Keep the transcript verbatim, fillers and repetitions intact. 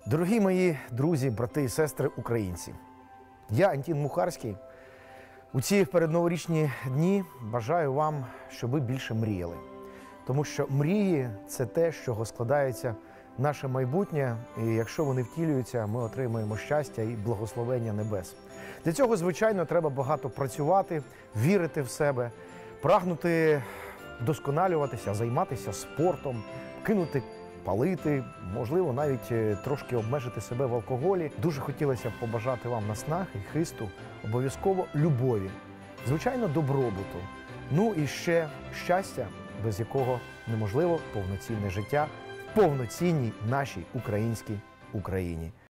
Дорогі мої друзі, брати і сестри українці, я, Антін Мухарський, у ці передноворічні дні бажаю вам, щоб ви більше мріяли. Тому що мрії – це те, з чого складається наше майбутнє, і якщо вони втілюються, ми отримаємо щастя і благословення небес. Для цього, звичайно, треба багато працювати, вірити в себе, прагнути вдосконалюватися, займатися спортом, кинути палити, можливо, навіть трошки обмежити себе в алкоголі. Дуже хотілося б побажати вам наснаги, хисту, обов'язково любові, звичайно, добробуту. Ну і ще щастя, без якого неможливо повноцінне життя в повноцінній нашій українській Україні.